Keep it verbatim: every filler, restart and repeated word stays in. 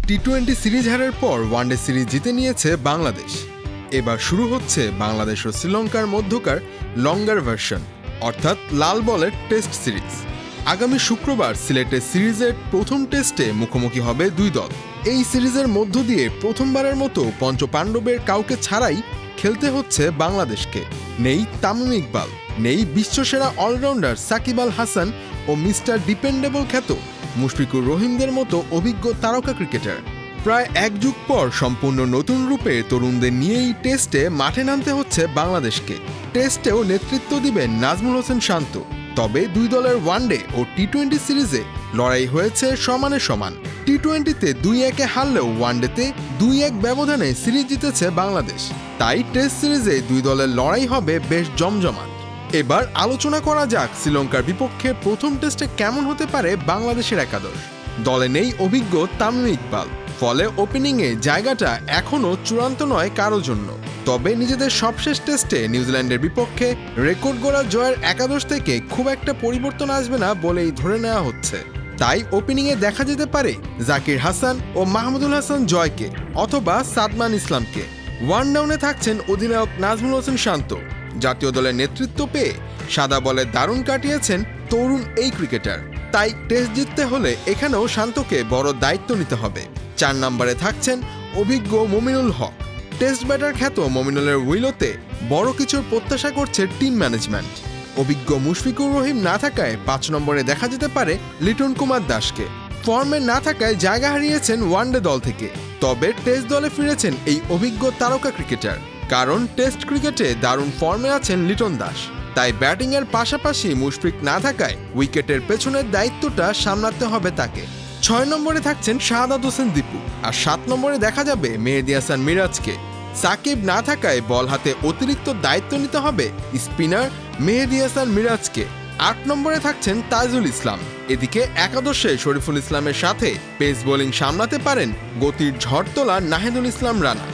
T twenty series হারের পর one day series জিতে নিয়েছে বাংলাদেশ। এবার শুরু হচ্ছে বাংলাদেশ ও শ্রীলঙ্কার মধ্যকার লঙ্গার ভার্সন, অর্থাৎ লাল বলের টেস্ট সিরিজ। আগামী শুক্রবার সিলেটের সিরিজের প্রথম টেস্টে মুখোমুখি হবে দুই দল। এই সিরিজের মধ্য দিয়ে প্রথমবারের মতো পঞ্চপাণ্ডবের কাউকে ছাড়াই খেলতে হচ্ছে বাংলাদেশকে। নেই তামিম ইকবাল, নেই বিশ্বসেরা অলরাউন্ডার সাকিব আল হাসান ও মিস্টার ডিপেন্ডেবল খ্যাত মুশফিকুর রহিমদের মতো অভিজ্ঞ তারকা ক্রিকেটার। প্রায় এক যুগ পর সম্পূর্ণ নতুন রূপে তরুণদের নিয়েই টেস্টে মাঠে নামতে হচ্ছে বাংলাদেশকে। টেস্টেও নেতৃত্ব দিবেন নাজমুল হোসেন শান্ত। তবে দুই দলের ওয়ানডে ও টি টোয়েন্টি সিরিজে লড়াই হয়েছে সমানে সমান। টি টোয়েন্টিতে দুই একে হারলেও ওয়ানডেতে দুই এক ব্যবধানে সিরিজ জিতেছে বাংলাদেশ। তাই টেস্ট সিরিজে দুই দলের লড়াই হবে বেশ জমজমাট। এবার আলোচনা করা যাক শ্রীলঙ্কার বিপক্ষে প্রথম টেস্টে কেমন হতে পারে বাংলাদেশের একাদশ। দলে নেই অভিজ্ঞ তামিম ইকবাল, ফলে ওপেনিংয়ে জায়গাটা এখনও চূড়ান্ত নয় কারো জন্য। তবে নিজেদের সবশেষ টেস্টে নিউজিল্যান্ডের বিপক্ষে রেকর্ড গড়া জয়ের একাদশ থেকে খুব একটা পরিবর্তন আসবে না বলেই ধরে নেওয়া হচ্ছে। তাই ওপেনিংয়ে দেখা যেতে পারে জাকির হাসান ও মাহমুদুল হাসান জয়কে, অথবা সাদমান ইসলামকে। ওয়ান ডাউনে থাকছেন অধিনায়ক নাজমুল হোসেন শান্ত। জাতীয় দলের নেতৃত্ব পেয়ে সাদা বলে দারুণ কাটিয়েছেন তরুণ এই ক্রিকেটার। তাই টেস্ট জিততে হলে এখানেও শান্তকে বড় দায়িত্ব নিতে হবে। চার নম্বরে থাকছেন অভিজ্ঞ মমিনুল হক। টেস্ট ব্যাটার খ্যাত মমিনুলের উইলোতে বড় কিছুর প্রত্যাশা করছে টিম ম্যানেজমেন্ট। অভিজ্ঞ মুশফিকুর রহিম না থাকায় পাঁচ নম্বরে দেখা যেতে পারে লিটন কুমার দাসকে। ফর্মে না থাকায় জায়গা হারিয়েছেন ওয়ানডে দল থেকে। তবে টেস্ট দলে ফিরেছেন এই অভিজ্ঞ তারকা ক্রিকেটার, কারণ টেস্ট ক্রিকেটে দারুণ ফর্মে আছেন লিটন দাস। তাই ব্যাটিংয়ের পাশাপাশি মুশফিক না থাকায় উইকেটের পেছনের দায়িত্বটা সামলাতে হবে তাকে। ছয় নম্বরে থাকছেন শাহাদাত হোসেন দীপু, আর সাত নম্বরে দেখা যাবে মেহেদী হাসান মিরাজকে। সাকিব না থাকায় বল হাতে অতিরিক্ত দায়িত্ব নিতে হবে স্পিনার মেহেদী হাসান মিরাজকে। আট নম্বরে থাকছেন তাইজুল ইসলাম। এদিকে একাদশে শরীফুল ইসলামের সাথে পেস বোলিং সামলাতে পারেন গতির ঝড় তোলা নাহিদুল ইসলাম রানা।